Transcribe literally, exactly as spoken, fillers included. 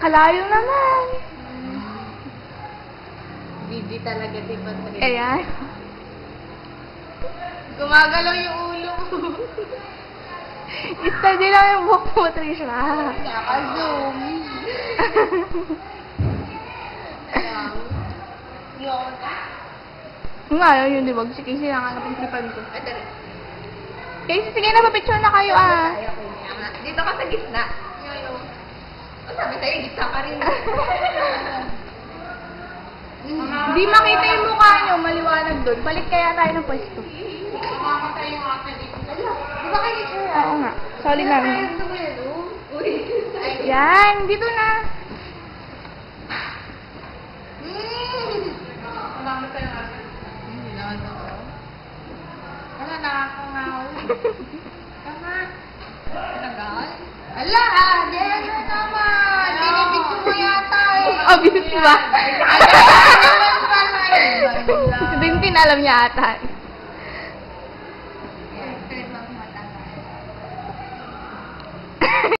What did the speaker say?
Kalayo naman. Gigi talaga, di ba? Ayan. Gumagalaw yung ulo mo. Steady lang yung buhok mo, Trisha. Naka-zoom. Yun. Yung nga, yun, di ba? Si Casey lang ang napagtripan ko. Ito rin. Casey, sige na, papicture na kayo, ah. Dito ka sa gitna. O sabi sa'yo, gitna ka rin. Hindi makita yung mukha nyo, maliwanag doon. Balik kaya tayo ng pwesto. Mamamatay yung akin dito. Di ba kayo sure? Oo nga. Sorry na. Uy. Yan, dito na. Mamamatay yung akin. Hindi naman ako. Wala, nakakangaw. Tama. Talagal? Ala, ah, diyan na naman. Binibidyo mo yata eh. Obvious ba? Si Tintin alam niya ata.